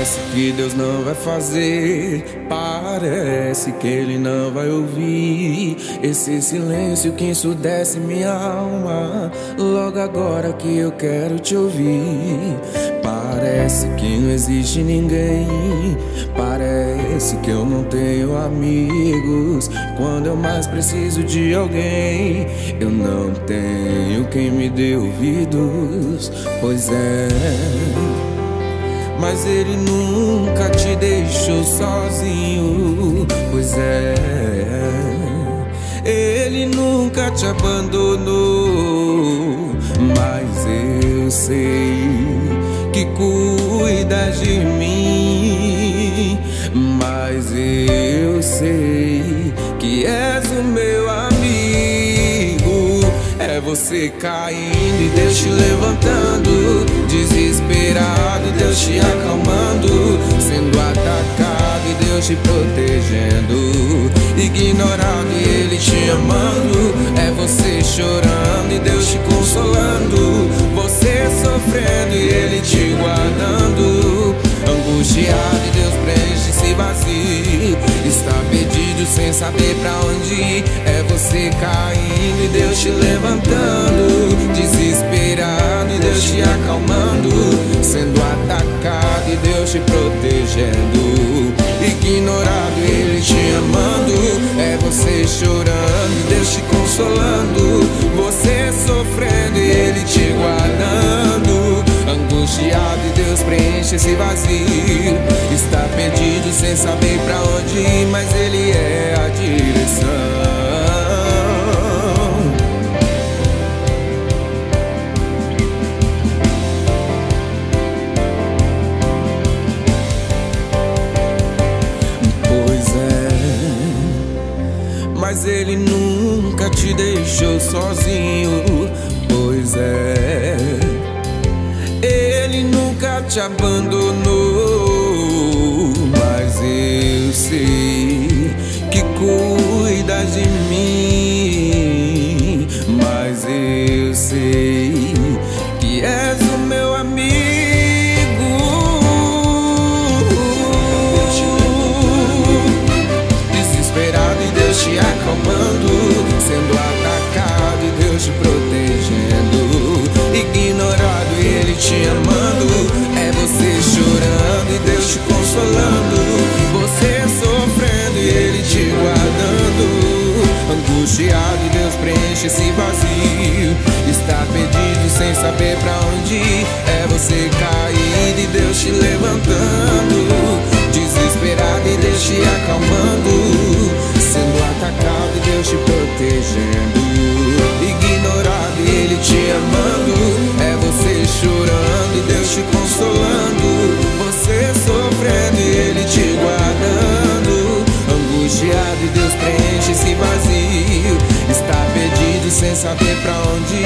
Parece que Deus não vai fazer, parece que Ele não vai ouvir esse silêncio que ensurdece minha alma. Logo agora que eu quero te ouvir. Parece que não existe ninguém, parece que eu não tenho amigos. Quando eu mais preciso de alguém, eu não tenho quem me dê ouvidos. Pois é, mas Ele nunca te deixou sozinho. Pois é, Ele nunca te abandonou. Mas eu sei que cuida de mim. Mas eu sei que és o meu amigo. É você caindo e Deus te levantando, desesperado, Deus te acalmando, sendo atacado e Deus te protegendo, ignorado e Ele te amando. É você chorando e Deus te consolando, você sofrendo e Ele te guardando, angustiado e Deus preenche esse vazio. Está perdido sem saber pra onde ir. É você caindo e Deus te levantando, desesperado e Deus te acalmando, sendo atacado e Deus te protegendo, ignorado e Ele te amando. É você chorando e Deus te consolando, você sofrendo e Ele te guardando, angustiado e Deus preenche esse vazio. Está perdido sem saber pra onde ir, mas Ele é a direção. Mas Ele nunca te deixou sozinho. Pois é, Ele nunca te abandonou. Mas eu sei que cuida de mim. Mas eu sei que és o meu amigo. Desesperado e Deus te acalmando, sendo atacado e Deus te protegendo, ignorado e Ele te amando. É você chorando e Deus te consolando, você sofrendo e Ele te guardando, angustiado e Deus preenche esse vazio. Está perdido sem saber pra onde ir. É você caído e Deus te levantando, desesperado e Deus te acalmando, sendo atacado e Deus te protegendo, ignorado e Ele te amando. É você chorando e Deus te consolando, você sofrendo e Ele te guardando, angustiado e Deus preenche esse vazio. Está perdido sem saber pra onde